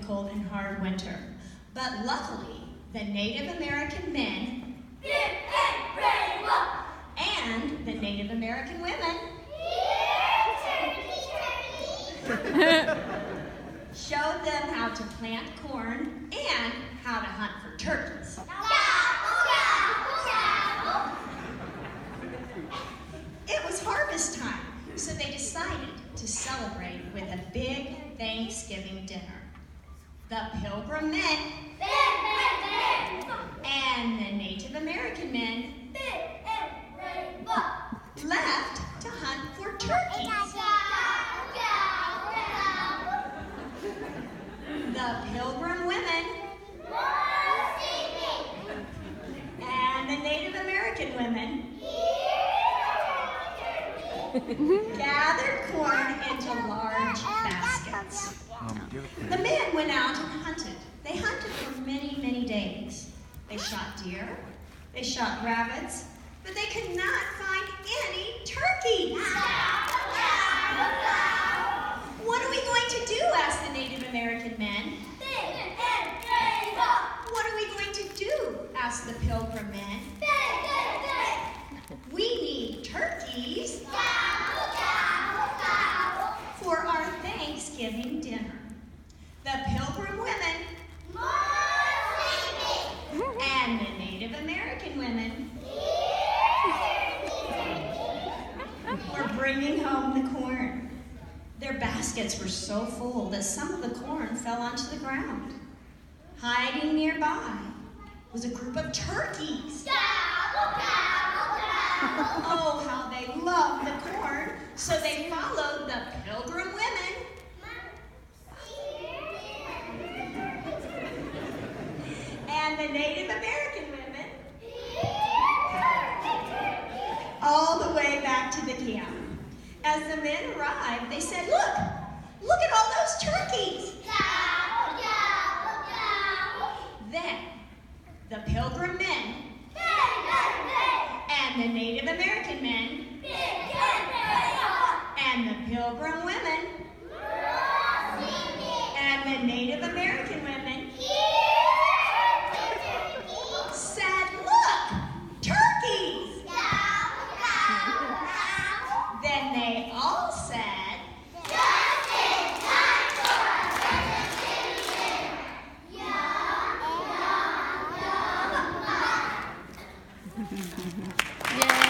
cold and hard winter. But luckily, the Native American men and the Native American women showed them how to plant corn and how to hunt for turkeys. It was harvest time, so they decided to celebrate with a big Thanksgiving dinner. The Pilgrim men and the Native American men left to hunt for turkeys. The Pilgrim women and the Native American women gathered corn into large baskets. The men went out and hunted. They hunted for many, many days. They shot deer, they shot rabbits, but they could not find any turkeys. What are we going to do? Asked the Native American men. What are we going to do? Asked the Pilgrim men. We need turkeys for our Thanksgiving dinner. The Pilgrim women and the Native American women were bringing home the corn. Their baskets were so full that some of the corn fell onto the ground. Hiding nearby was a group of turkeys. Oh, how they loved the corn, so they followed the Pilgrim women and the Native American women all the way back to the camp. As the men arrived, they said, look at all those turkeys. Then the Pilgrim men and the Native American men and the Pilgrim women and the Native American women said, look, turkeys. Then they all said, just in time for Thanksgiving. Yum, yum, yum. Yay.